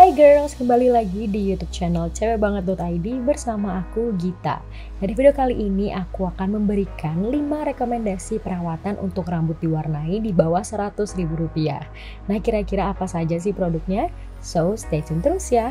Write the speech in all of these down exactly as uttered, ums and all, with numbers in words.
Hai girls, kembali lagi di YouTube channel cewek banget dot i d bersama aku Gita. Nah, di video kali ini aku akan memberikan lima rekomendasi perawatan untuk rambut diwarnai di bawah seratus ribu rupiah. Nah, kira-kira apa saja sih produknya? So, stay tune terus ya.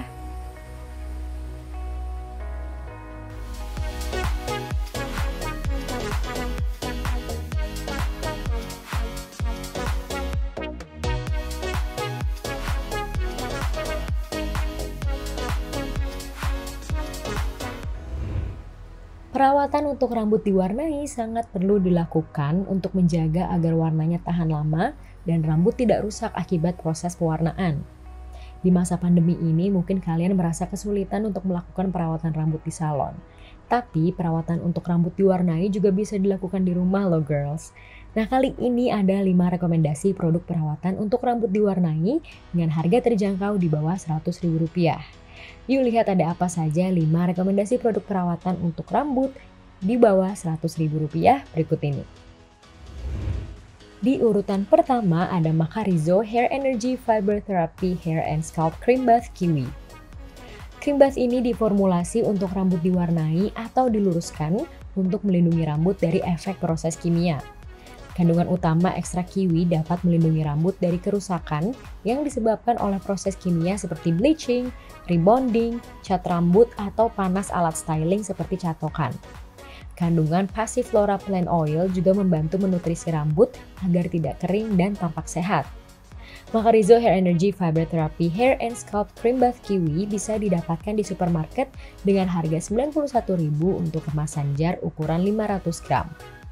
Perawatan untuk rambut diwarnai sangat perlu dilakukan untuk menjaga agar warnanya tahan lama dan rambut tidak rusak akibat proses pewarnaan. Di masa pandemi ini mungkin kalian merasa kesulitan untuk melakukan perawatan rambut di salon. Tapi perawatan untuk rambut diwarnai juga bisa dilakukan di rumah loh girls. Nah, kali ini ada lima rekomendasi produk perawatan untuk rambut diwarnai dengan harga terjangkau di bawah seratus ribu rupiah. Yuk lihat ada apa saja lima rekomendasi produk perawatan untuk rambut di bawah seratus ribu rupiah berikut ini. Di urutan pertama ada Macarizo Hair Energy Fiber Therapy Hair and Scalp Cream Bath Kiwi. Cream bath ini diformulasi untuk rambut diwarnai atau diluruskan untuk melindungi rambut dari efek proses kimia. Kandungan utama ekstrak kiwi dapat melindungi rambut dari kerusakan yang disebabkan oleh proses kimia seperti bleaching, rebonding, cat rambut, atau panas alat styling seperti catokan. Kandungan Passiflora Plant Oil juga membantu menutrisi rambut agar tidak kering dan tampak sehat. Macarizo Hair Energy Fiber Therapy Hair and Scalp Cream Bath Kiwi bisa didapatkan di supermarket dengan harga sembilan puluh satu ribu rupiah untuk kemasan jar ukuran lima ratus gram.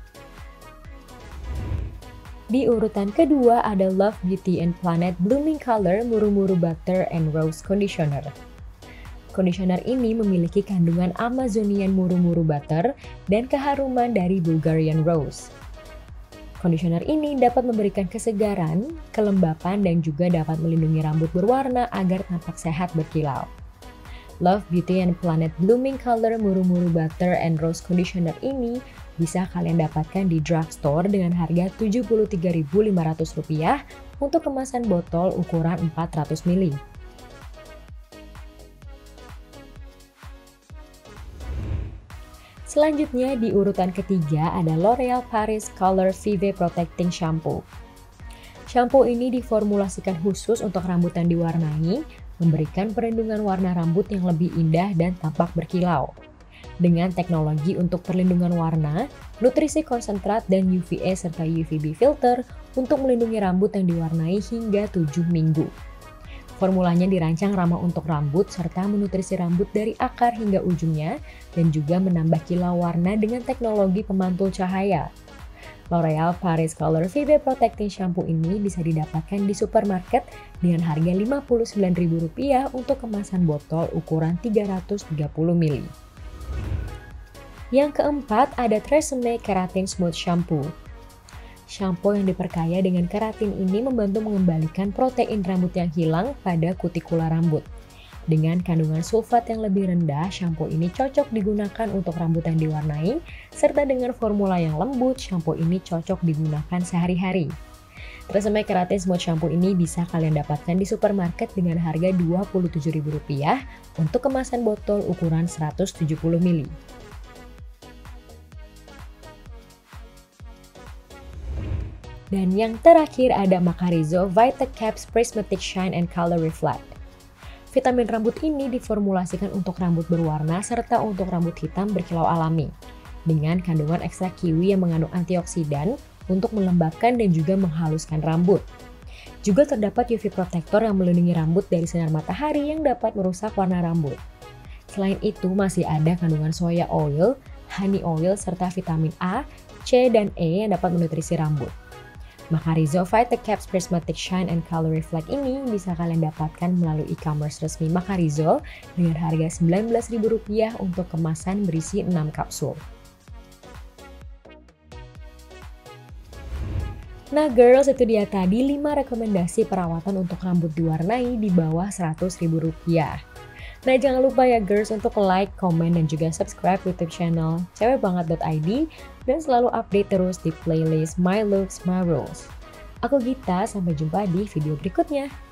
Di urutan kedua ada Love Beauty and Planet Blooming Color Muru-Muru Butter and Rose Conditioner. Conditioner ini memiliki kandungan Amazonian muru-muru butter dan keharuman dari Bulgarian rose. Conditioner ini dapat memberikan kesegaran, kelembapan, dan juga dapat melindungi rambut berwarna agar tampak sehat berkilau. Love Beauty and Planet Blooming Color Muru-Muru Butter and Rose Conditioner ini bisa kalian dapatkan di drugstore dengan harga tujuh puluh tiga ribu lima ratus rupiah untuk kemasan botol ukuran empat ratus mililiter. Selanjutnya di urutan ketiga ada L'Oreal Paris Color Vive Protecting Shampoo. Shampoo ini diformulasikan khusus untuk rambut yang diwarnai, memberikan perlindungan warna rambut yang lebih indah dan tampak berkilau. Dengan teknologi untuk perlindungan warna, nutrisi konsentrat, dan U V A serta U V B filter untuk melindungi rambut yang diwarnai hingga tujuh minggu. Formulanya dirancang ramah untuk rambut serta menutrisi rambut dari akar hingga ujungnya dan juga menambah kilau warna dengan teknologi pemantul cahaya. L'Oreal Paris Color Vive Protecting Shampoo ini bisa didapatkan di supermarket dengan harga lima puluh sembilan ribu rupiah untuk kemasan botol ukuran tiga ratus tiga puluh mililiter. Yang keempat ada Tresemme Keratin Smooth Shampoo. Shampoo yang diperkaya dengan keratin ini membantu mengembalikan protein rambut yang hilang pada kutikula rambut. Dengan kandungan sulfat yang lebih rendah, shampoo ini cocok digunakan untuk rambut yang diwarnai, serta dengan formula yang lembut, shampoo ini cocok digunakan sehari-hari. Tresemme Keratin Smooth Shampoo ini bisa kalian dapatkan di supermarket dengan harga dua puluh tujuh ribu rupiah untuk kemasan botol ukuran seratus tujuh puluh mililiter. Dan yang terakhir ada Macarizo Vitacaps Prismatic Shine and Color Reflect. Vitamin rambut ini diformulasikan untuk rambut berwarna serta untuk rambut hitam berkilau alami. Dengan kandungan ekstrak kiwi yang mengandung antioksidan untuk melembabkan dan juga menghaluskan rambut. Juga terdapat U V protector yang melindungi rambut dari sinar matahari yang dapat merusak warna rambut. Selain itu masih ada kandungan soya oil, honey oil, serta vitamin A, C, dan E yang dapat menutrisi rambut. Macarizo Vitacaps Prismatic Shine and Color Reflect ini bisa kalian dapatkan melalui e-commerce resmi Macarizo dengan harga sembilan belas ribu rupiah untuk kemasan berisi enam kapsul. Nah girls, itu dia tadi lima rekomendasi perawatan untuk rambut diwarnai di bawah seratus ribu rupiah. Nah jangan lupa ya girls untuk like, komen, dan juga subscribe YouTube channel cewek banget dot i d dan selalu update terus di playlist My Looks, My Rules. Aku Gita, sampai jumpa di video berikutnya.